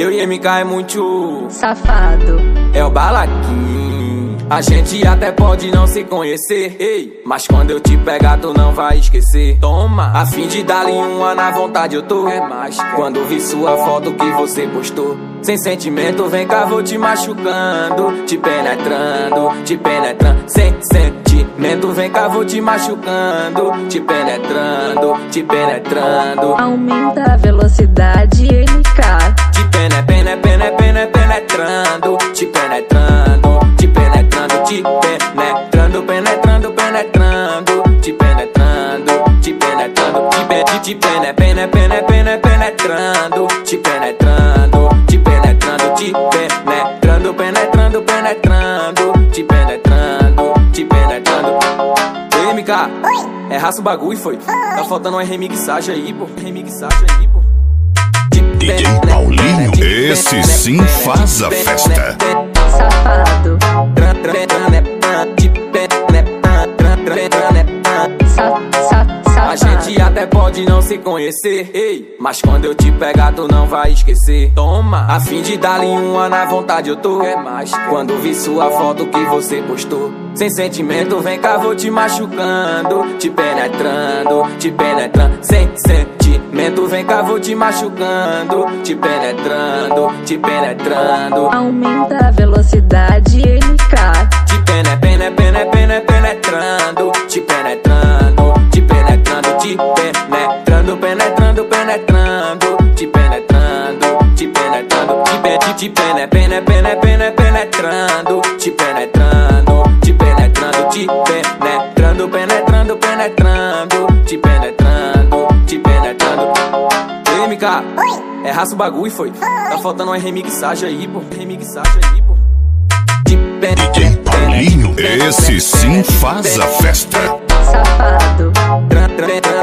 Eu e MK é muito safado. É o Balaquim. A gente até pode não se conhecer, ei, mas quando eu te pegar tu não vai esquecer. Toma, a fim de dar-lhe uma na vontade eu tô. É mais, quando vi sua foto que você postou. Sem sentimento, vem cá, vou te machucando, te penetrando, sem sentimento, vem cá, vou te machucando, te penetrando. Aumenta a velocidade, MK. Te penetrando, te penetrando, te penetrando, te penetrando, penetrando, penetrando, te penetrando, te penetrando, te penetrando, te penetrando, te penetrando, te penetrando, penetrando, penetrando, te penetrando, te penetrando. Ei, MK, é raça o bagulho, foi? Tá faltando uma remixagem aí, pô. Remixagem aí, pô. DJ Paulinho, esse sim faz a festa. Safado. A gente até pode não se conhecer, ei, mas quando eu te pegar tu não vai esquecer. Toma, a fim de dar-lhe uma na vontade eu tô. É mais, quando vi sua foto que você postou. Sem sentimento, vem cá, vou te machucando, te penetrando, sem sentimento, vem cá, vou te machucando, te penetrando. Aumenta a velocidade, MK. Te penetrando, te penetrando, te penetrando, te penetrando, penetrando, penetrando, te penetrando, te penetrando, te penetrando, te penetrando, te penetrando, te penetrando, penetrando, penetrando, te penetrando, te penetrando. Ei, MK, é raça o bagulho, foi? Tá faltando uma remixagem aí, pô. Remixagem aí, pô. DJ Paulinho, esse sim faz a festa. Safado.